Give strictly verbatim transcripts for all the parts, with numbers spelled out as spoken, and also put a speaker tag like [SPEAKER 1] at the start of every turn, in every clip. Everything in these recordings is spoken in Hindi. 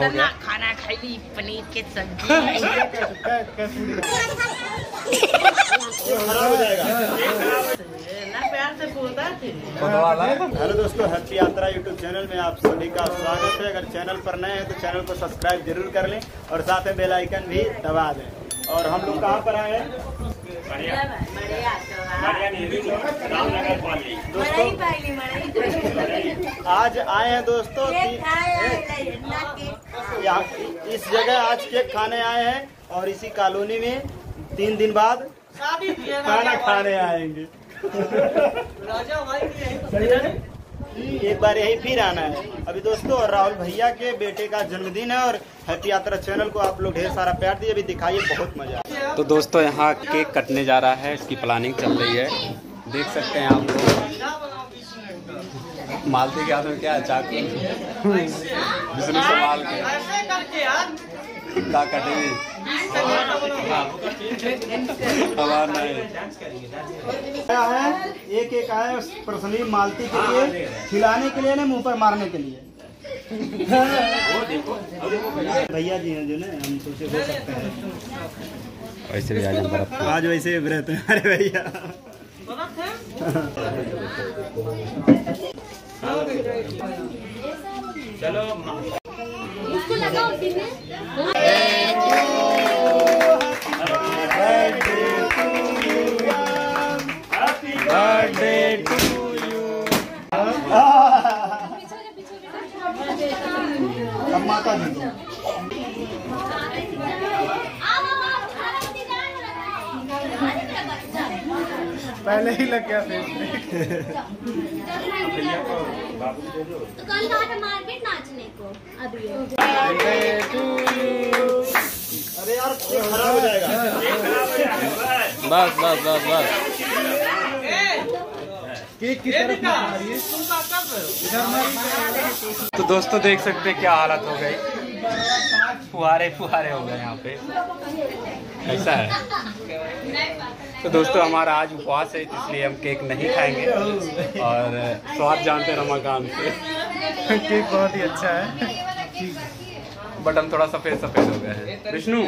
[SPEAKER 1] हो गया।
[SPEAKER 2] खाना खाई पनीर के सब्जी।
[SPEAKER 3] हेलो दोस्तों, हैप्पी यात्रा यूट्यूब चैनल में आप सभी का स्वागत है। अगर चैनल पर नए हैं तो चैनल को सब्सक्राइब जरूर कर लें और साथ में बेल आइकन भी दबा दें। और हम लोग कहाँ पर आए हैं दोस्तों? आज आए हैं दोस्तों, इस जगह आज केक खाने आए हैं और इसी कॉलोनी में तीन दिन बाद खाना खाने आएंगे। एक बार यही फिर आना है अभी दोस्तों। और राहुल भैया के बेटे का जन्मदिन है और हैप्पी यात्रा चैनल को आप लोग ढेर सारा प्यार दिए, अभी दिखाइए, बहुत मजा।
[SPEAKER 1] तो दोस्तों यहाँ केक कटने जा रहा है, इसकी प्लानिंग चल रही है, देख सकते हैं आप लोग। मालती के हाथ में क्या है? चाकू। विष्णु से माल के का कटेगी
[SPEAKER 3] है। एक एक आए पर्सनली मालती के लिए, खिलाने के लिए ना, मुंह पर मारने के लिए। भैया जी हैं जो ना, हम सोचे हो सकते हैं
[SPEAKER 1] वैसे भी आज बर्फ
[SPEAKER 3] आज वैसे व्रत है। अरे भैया चलो
[SPEAKER 4] इसको लगाओ में।
[SPEAKER 3] Birthday to you. अब माता जी को पहले ही लग गया फेस में।
[SPEAKER 4] तो कल मार्केट नाचने को अभी।
[SPEAKER 3] अरे यार खराब हो जाएगा।
[SPEAKER 1] बस बस बस बस
[SPEAKER 3] केक की तरफ
[SPEAKER 1] तो दोस्तों देख सकते हैं क्या हालत हो गई, फुहारे फुहारे हो गए यहाँ पे, ऐसा है। तो दोस्तों हमारा आज उपवास है, इसलिए हम केक नहीं खाएंगे और स्वाद जानते रमाकांत से।
[SPEAKER 3] केक बहुत ही अच्छा है,
[SPEAKER 1] बट हम थोड़ा सफेद सफेद हो गए हैं। विष्णु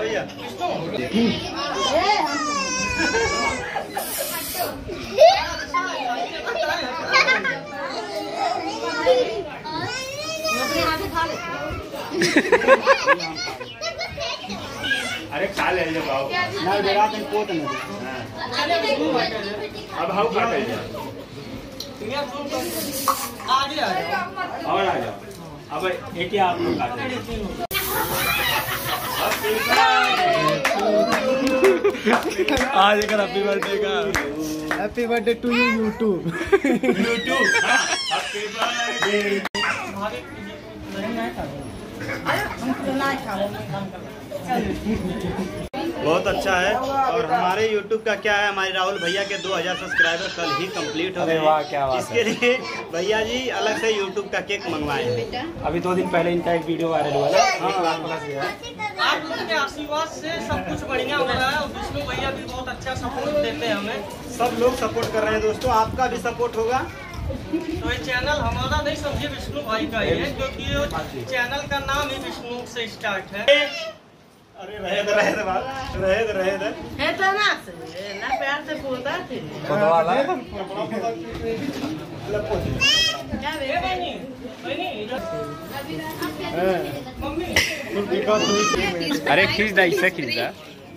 [SPEAKER 3] अरे खा ले बाबू ना जरा के पोत में अब हाउ काटे जा आ गया और आ जाओ। अब एक ही आप लोग काटे।
[SPEAKER 1] आज एक हैप्पी बर्थडे का
[SPEAKER 3] happy birthday to you YouTube YouTube happy birthday. बहुत अच्छा है। और हमारे YouTube का क्या है, हमारे राहुल भैया के दो हज़ार सब्सक्राइबर कल ही कंप्लीट हो गए।
[SPEAKER 1] वाह क्या बात
[SPEAKER 3] इसके लिए भैया जी अलग से YouTube का केक मंगवाए हैं।
[SPEAKER 1] अभी दो दिन पहले इनका एक वीडियो वायरल हुआ था।
[SPEAKER 3] हाँ,
[SPEAKER 1] लाख प्लस गया।
[SPEAKER 5] आप लोगों के आशीर्वाद से सब कुछ बढ़िया हो रहा है और विष्णु भैया भी बहुत अच्छा सपोर्ट देते हैं हमें।
[SPEAKER 3] सब लोग सपोर्ट कर रहे हैं दोस्तों, आपका भी सपोर्ट होगा।
[SPEAKER 5] तो ये चैनल हमारा नहीं समझिए, विष्णु भाई का ही है, क्योंकि चैनल का नाम ही विष्णु से स्टार्ट है।
[SPEAKER 3] अरे रहे दे रहे दे बात रहे दे रहे दे
[SPEAKER 2] है तो ना से ना प्यार से बोलता थे
[SPEAKER 1] खुद वाला
[SPEAKER 2] क्या बे
[SPEAKER 5] बनी बनी मम्मी
[SPEAKER 1] अरे खींच दा, इससे खींच दा।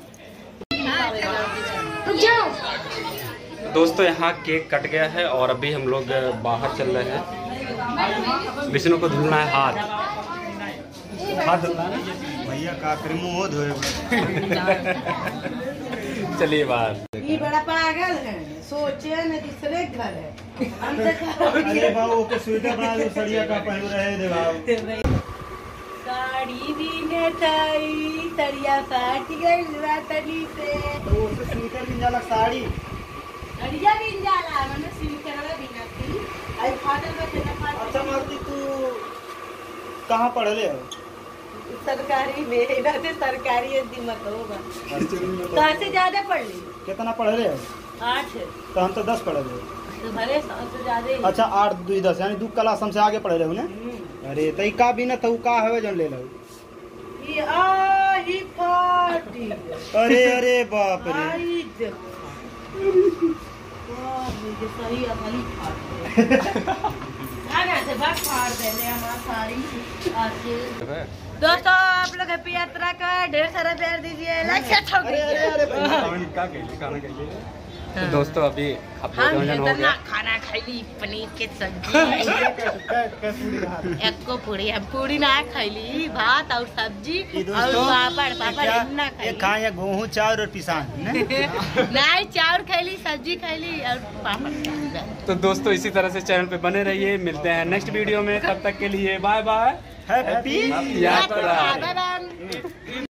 [SPEAKER 1] दोस्तों यहाँ केक कट गया है और अभी हम लोग बाहर चल रहे हैं। विष्णु को धुलना है हाथ, हाथ धुलना है
[SPEAKER 3] भैया का फिर मुंह धोए।
[SPEAKER 1] चलिए बाहर।
[SPEAKER 2] ये बड़ा पागल है, सोचे न दूसरे घर है। हम तो
[SPEAKER 3] अरे बाबू के स्वेटर बना दो, सड़िया का पहन रहे दे बाबू।
[SPEAKER 2] साड़ी भी ने ताई सड़िया फाट गई रातनी से।
[SPEAKER 3] तो उससे स्वेटर भी जाला साड़ी
[SPEAKER 2] सड़िया भी जाला मैंने स्वेटर वाला बिना थी आई फाटल में ना फाट।
[SPEAKER 3] अच्छा मालती तू कहाँ पढ़ले हो?
[SPEAKER 2] सरकारी में इधर से सरकारी दिमत होगा। कहाँ से ज्यादा पढ़ ली?
[SPEAKER 3] कितना पढ़ रहे हो?
[SPEAKER 2] आठ।
[SPEAKER 3] तो हम तो दस पढ़ रहे।
[SPEAKER 2] तो भले सौ से ज्यादा ही।
[SPEAKER 3] अच्छा आठ दू दस यानी दू क्लास हमसे आगे पढ़े रहे ने। अरे तई का बिना तो का हवे जन ले लो।
[SPEAKER 2] ये आ ही पार्टी।
[SPEAKER 3] अरे अरे बाप रे
[SPEAKER 2] आई देखो वाह मुझे सही असली फाड़ आना से बस फाड़ देने हमारा सारी आज। दोस्तों आप लोग हैप्पी यात्रा का ढेर सारा प्यार दीजिए लाइक शेयर
[SPEAKER 3] अरे अरे अरे
[SPEAKER 1] तो दोस्तों अभी
[SPEAKER 2] हम
[SPEAKER 1] भोजन हो
[SPEAKER 2] इतना
[SPEAKER 1] गया।
[SPEAKER 2] खाना खाइली पनीर के सब्जी एक को पूरी हम पूरी ना खाइली भात और सब्जी और पापड़ पापड़ इतना
[SPEAKER 3] ये
[SPEAKER 2] खाइली
[SPEAKER 3] खाए या गेहूं चावल और पिसान ने।
[SPEAKER 2] नहीं चावल खाइली सब्जी खाइली और पापड़ खाइली।
[SPEAKER 1] तो दोस्तों इसी तरह से चैनल पे बने रहिए, मिलते हैं नेक्स्ट वीडियो में, तब तक के लिए बाय बाय,
[SPEAKER 3] हैप्पी
[SPEAKER 1] यात्रा।
[SPEAKER 2] Bye bye.